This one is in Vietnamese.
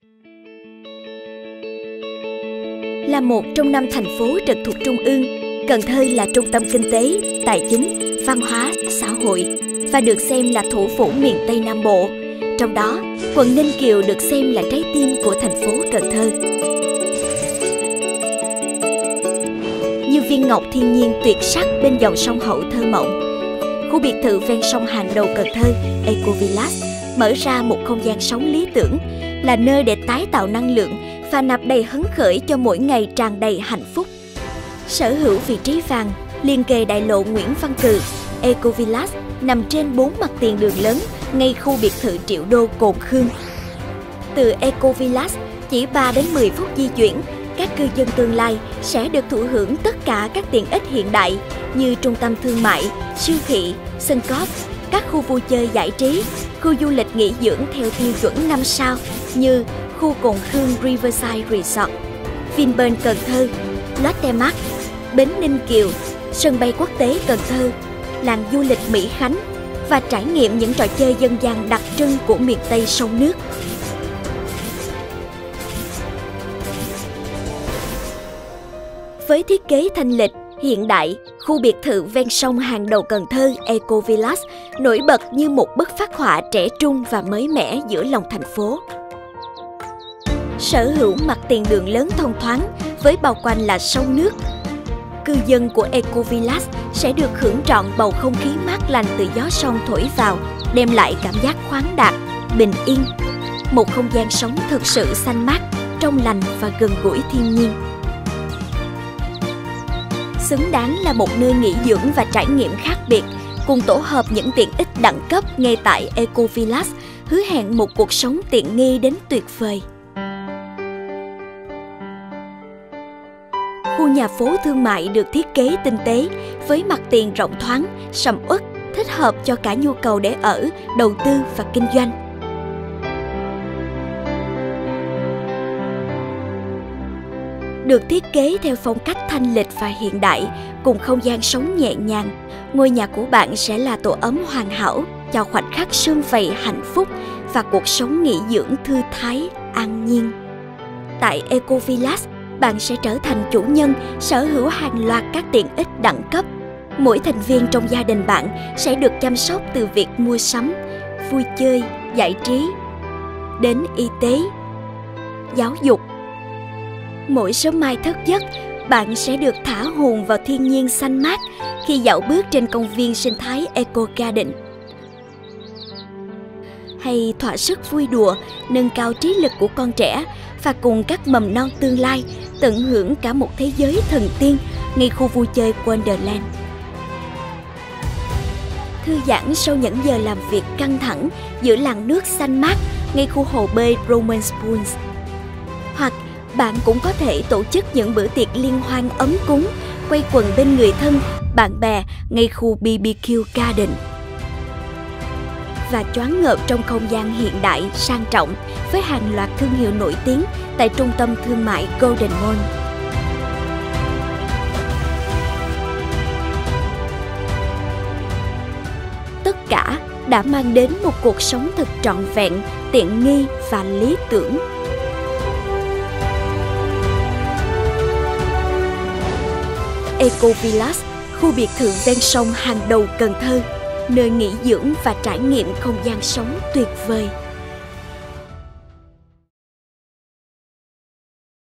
Là một trong 5 thành phố trực thuộc Trung ương, Cần Thơ là trung tâm kinh tế, tài chính, văn hóa, xã hội và được xem là thủ phủ miền Tây Nam Bộ. Trong đó, quận Ninh Kiều được xem là trái tim của thành phố Cần Thơ. Như viên ngọc thiên nhiên tuyệt sắc bên dòng sông Hậu thơ mộng, khu biệt thự ven sông hàng đầu Cần Thơ, Eco Villas, mở ra một không gian sống lý tưởng, là nơi để tái tạo năng lượng và nạp đầy hứng khởi cho mỗi ngày tràn đầy hạnh phúc. Sở hữu vị trí vàng, liền kề đại lộ Nguyễn Văn Cừ, Eco Villas nằm trên 4 mặt tiền đường lớn ngay khu biệt thự triệu đô Cồn Khương. Từ Eco Villas, chỉ 3 đến 10 phút di chuyển, các cư dân tương lai sẽ được thụ hưởng tất cả các tiện ích hiện đại như trung tâm thương mại, siêu thị, sân golf, các khu vui chơi giải trí, khu du lịch nghỉ dưỡng theo tiêu chuẩn 5 sao như khu Cồn Khương Riverside Resort, Vinpearl Cần Thơ, Lotte Mart, bến Ninh Kiều, sân bay quốc tế Cần Thơ, làng du lịch Mỹ Khánh và trải nghiệm những trò chơi dân gian đặc trưng của miền Tây sông nước. Với thiết kế thanh lịch, hiện đại, khu biệt thự ven sông hàng đầu Cần Thơ Eco Villas nổi bật như một bức phác họa trẻ trung và mới mẻ giữa lòng thành phố. Sở hữu mặt tiền đường lớn thông thoáng với bao quanh là sông nước. Cư dân của Eco Villas sẽ được hưởng trọn bầu không khí mát lành từ gió sông thổi vào, đem lại cảm giác khoáng đạt, bình yên. Một không gian sống thực sự xanh mát, trong lành và gần gũi thiên nhiên. Xứng đáng là một nơi nghỉ dưỡng và trải nghiệm khác biệt, cùng tổ hợp những tiện ích đẳng cấp ngay tại Eco Villas, hứa hẹn một cuộc sống tiện nghi đến tuyệt vời. Khu nhà phố thương mại được thiết kế tinh tế với mặt tiền rộng thoáng, sầm uất, thích hợp cho cả nhu cầu để ở, đầu tư và kinh doanh. Được thiết kế theo phong cách thanh lịch và hiện đại, cùng không gian sống nhẹ nhàng, ngôi nhà của bạn sẽ là tổ ấm hoàn hảo cho khoảnh khắc sum vầy hạnh phúc và cuộc sống nghỉ dưỡng thư thái, an nhiên. Tại Eco Villas, bạn sẽ trở thành chủ nhân, sở hữu hàng loạt các tiện ích đẳng cấp. Mỗi thành viên trong gia đình bạn sẽ được chăm sóc từ việc mua sắm, vui chơi, giải trí, đến y tế, giáo dục. Mỗi sớm mai thức giấc, bạn sẽ được thả hồn vào thiên nhiên xanh mát khi dạo bước trên công viên sinh thái Eco Garden. Hay thỏa sức vui đùa, nâng cao trí lực của con trẻ và cùng các mầm non tương lai tận hưởng cả một thế giới thần tiên ngay khu vui chơi Wonderland. Thư giãn sau những giờ làm việc căng thẳng giữa làn nước xanh mát ngay khu hồ bơi Romance Pools. Hoặc bạn cũng có thể tổ chức những bữa tiệc liên hoan ấm cúng, quây quần bên người thân, bạn bè ngay khu BBQ Garden. Và choáng ngợp trong không gian hiện đại, sang trọng với hàng loạt thương hiệu nổi tiếng tại trung tâm thương mại Golden Mall. Tất cả đã mang đến một cuộc sống thật trọn vẹn, tiện nghi và lý tưởng. Eco Villas, khu biệt thự ven sông hàng đầu Cần Thơ, nơi nghỉ dưỡng và trải nghiệm không gian sống tuyệt vời.